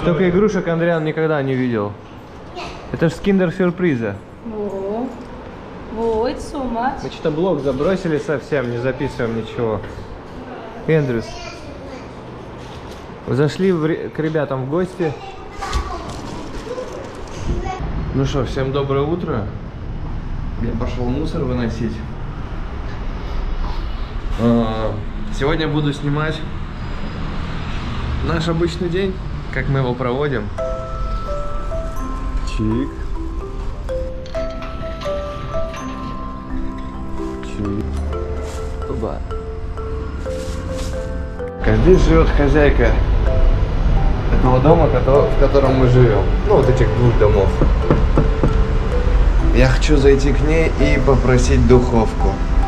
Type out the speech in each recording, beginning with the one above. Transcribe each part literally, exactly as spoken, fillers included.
Столько игрушек Андриан никогда не видел. Это ж с киндер-сюрприза. О, о, it's so much. Мы что-то блог забросили совсем, не записываем ничего. Эндрюс. Зашли в, к ребятам в гости. Ну что, всем доброе утро. Я пошел мусор выносить. Сегодня буду снимать наш обычный день, как мы его проводим. Чик. Чик. Оба. Здесь живет хозяйка этого дома, в котором мы живем. Ну, вот этих двух домов. Я хочу зайти к ней и попросить духовку.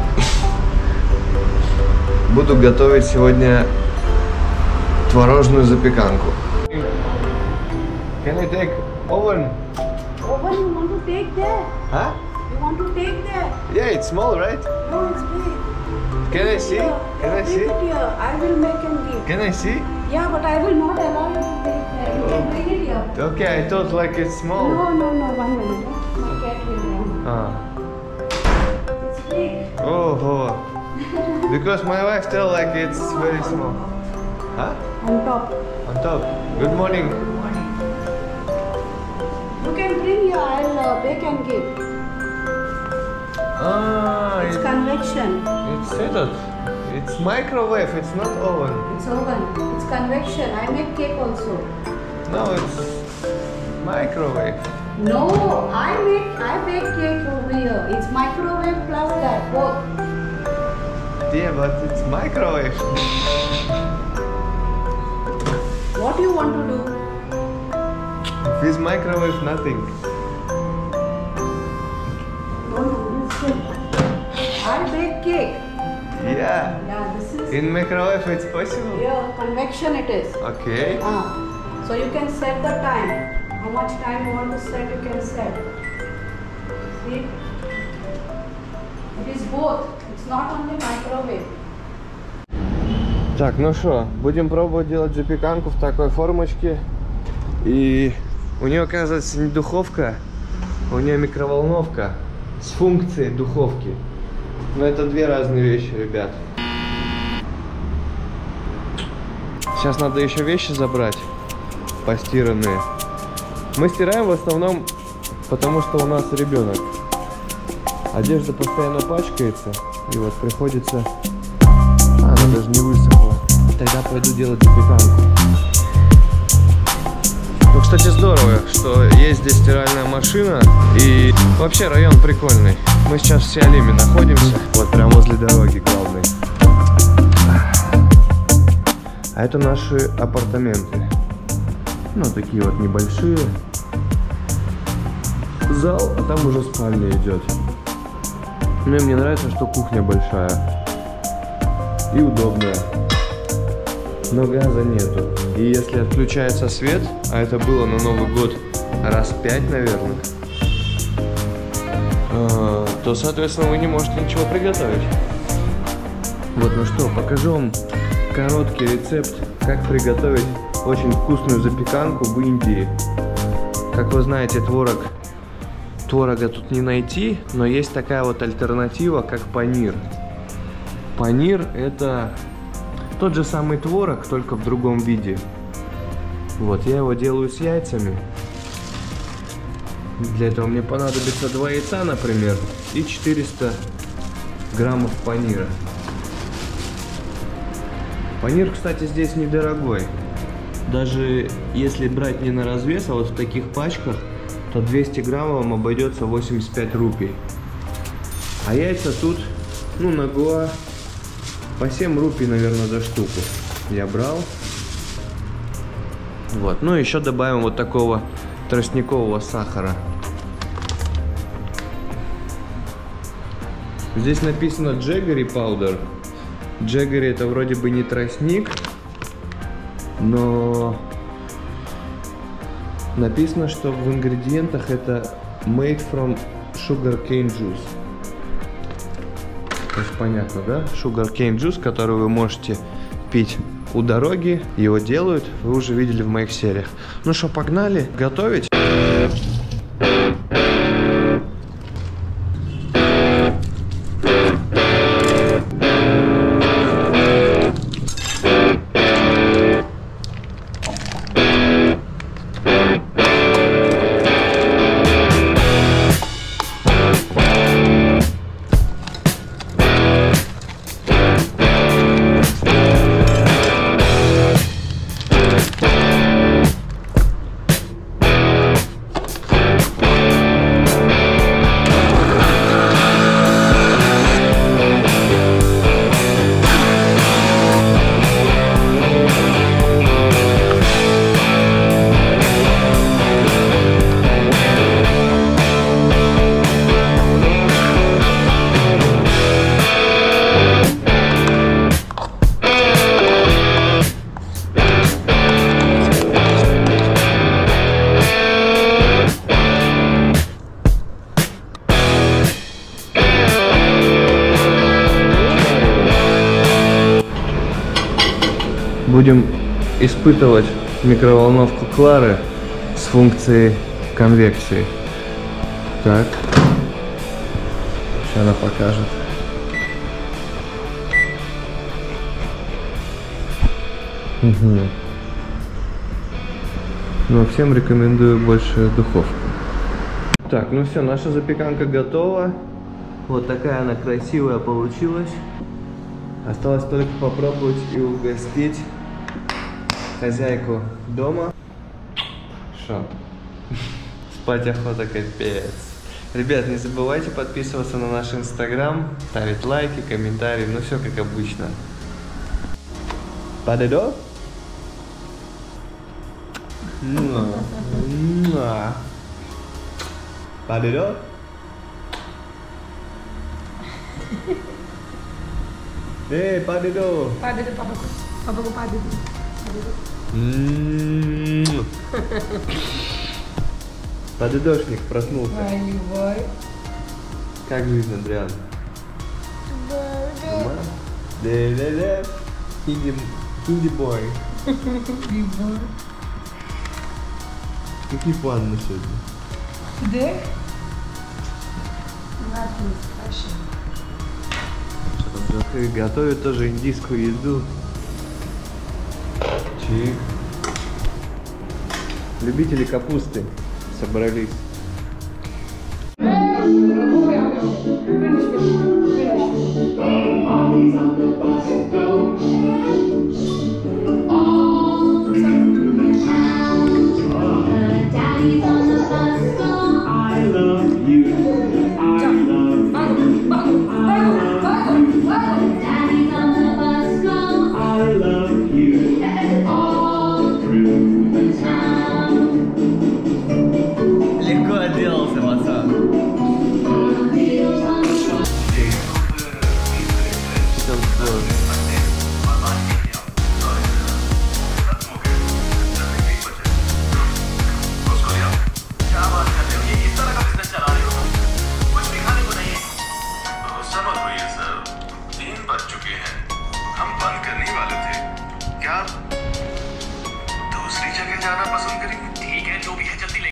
Буду готовить сегодня творожную запеканку. Can I take oven? Oven, you want to take there? Huh? You want to take there? Yeah, it's small, right? No, it's big. Can I see? Can I see? Take it here. I will make and give. Can I see? Yeah, but I will not allow you to take there. You can bring it here. Okay, I thought like it's small. No, no, no. One minute. My cat will run. Ah. It's big. Oh, oh. Because my wife tell like it's very small. Huh? On top. On top. Good morning. Good morning. You can bring here. I'll uh, bake and give. Ah, It's it, convection. it's it. It's microwave. It's not oven. It's oven. It's convection. I make cake also. No, it's microwave. No, I make I bake cake over here. It's microwave plus that both. Yeah, but it's microwave. What do you want to do? This microwave, nothing. No, no, listen. I bake cake. Yeah. Yeah, this is In microwave, it's possible. yeah, convection it is. Okay. Ah, so you can set the time. How much time you want to set, you can set. See? It is both. It's not only microwave. Так, ну что, будем пробовать делать запеканку в такой формочке. И у нее, оказывается, не духовка, у нее микроволновка с функцией духовки. Но это две разные вещи, ребят. Сейчас надо еще вещи забрать, постиранные. Мы стираем в основном, потому что у нас ребенок. Одежда постоянно пачкается, и вот приходится... А, она даже не высохла. Тогда пойду делать запеканку. Ну, кстати, здорово, что есть здесь стиральная машина. И вообще район прикольный. Мы сейчас в Сиалиме находимся. Вот прям возле дороги главной. А это наши апартаменты. Ну, такие вот небольшие. Зал, а там уже спальня идет. Ну и мне нравится, что кухня большая и удобная, но газа нету. И если отключается свет, а это было на Новый год раз пять, наверное, то, соответственно, вы не можете ничего приготовить. Вот, ну что, покажу вам короткий рецепт, как приготовить очень вкусную запеканку в Индии. Как вы знаете, творог Творога тут не найти, но есть такая вот альтернатива, как панир. Панир — это тот же самый творог, только в другом виде. Вот, я его делаю с яйцами. Для этого мне понадобится два яйца, например, и четыреста граммов панира. Панир, кстати, здесь недорогой. Даже если брать не на развес, а вот в таких пачках, то двести граммов вам обойдется восемьдесят пять рупий. А яйца тут, ну, на Гоа по семь рупий, наверное, за штуку я брал. Вот, ну еще добавим вот такого тростникового сахара. Здесь написано Jaggery Powder. Jaggery — это вроде бы не тростник, но написано, что в ингредиентах это made from sugarcane juice. То есть понятно, да? Sugarcane juice, который вы можете пить у дороги, его делают, вы уже видели в моих сериях. Ну что, погнали готовить? Будем испытывать микроволновку Клары с функцией конвекции. Так, сейчас она покажет. Угу. Но всем рекомендую больше духовку. Так, ну все, наша запеканка готова. Вот такая она красивая получилась. Осталось только попробовать и угостить хозяйку дома. Шо? Спать охота капец. Ребят, не забывайте подписываться на наш инстаграм, ставить лайки, комментарии, ну все как обычно. Падедо? Падедо? Эй, падедо! Падедо, папа, папа, падедо. Падедошник проснулся. Ой, как жизнь, Адриан? Да-да-да. Кинди-бой. Какие планы на сегодня? Today? Nothing special. Готовят тоже индийскую еду. Чик. Любители капусты собрались.